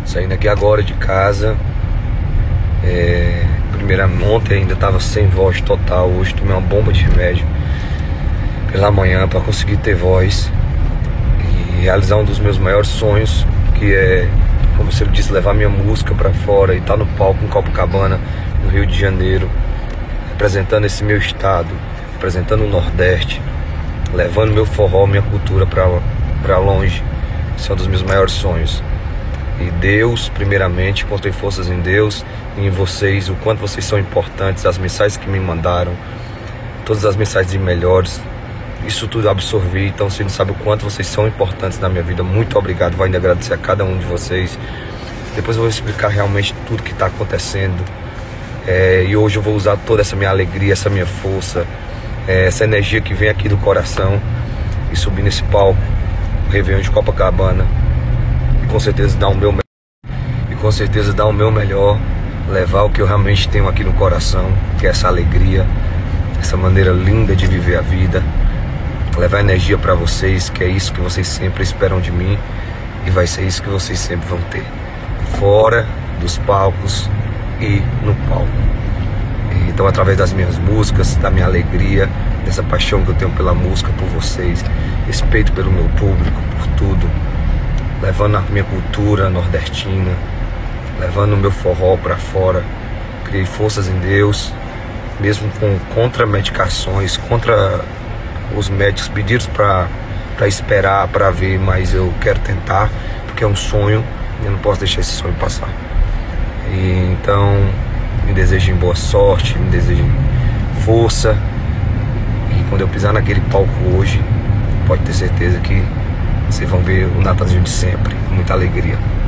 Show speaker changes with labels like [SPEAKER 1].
[SPEAKER 1] Saindo aqui agora de casa. Ontem ainda estava sem voz total. Hoje tomei uma bomba de remédio pela manhã para conseguir ter voz e realizar um dos meus maiores sonhos, que é, como você disse, levar minha música para fora e estar no palco em Copacabana, no Rio de Janeiro, representando esse meu estado, representando o Nordeste, levando meu forró, minha cultura para longe. Esse é um dos meus maiores sonhos. E Deus, primeiramente, encontrei forças em Deus e em vocês, o quanto vocês são importantes, as mensagens que me mandaram, todas as mensagens de melhores, isso tudo absorvi. Então você não sabe o quanto vocês são importantes na minha vida. Muito obrigado, vou ainda agradecer a cada um de vocês. Depois eu vou explicar realmente tudo que está acontecendo. E hoje eu vou usar toda essa minha alegria, essa minha força, essa energia que vem aqui do coração e subir nesse palco, o Réveillon de Copacabana. Com certeza dar o meu melhor, levar o que eu realmente tenho aqui no coração, que é essa alegria, essa maneira linda de viver a vida, levar energia para vocês, que é isso que vocês sempre esperam de mim e vai ser isso que vocês sempre vão ter, fora dos palcos e no palco. Então, através das minhas músicas, da minha alegria, dessa paixão que eu tenho pela música, por vocês, respeito pelo meu público, por tudo, levando a minha cultura nordestina, levando o meu forró para fora. Criei forças em Deus, mesmo contra medicações, contra os médicos pedidos para esperar, para ver, mas eu quero tentar, porque é um sonho e eu não posso deixar esse sonho passar. E então, me desejem boa sorte, me desejem força, e quando eu pisar naquele palco hoje, pode ter certeza que vocês vão ver o Natanzinho de sempre, com muita alegria.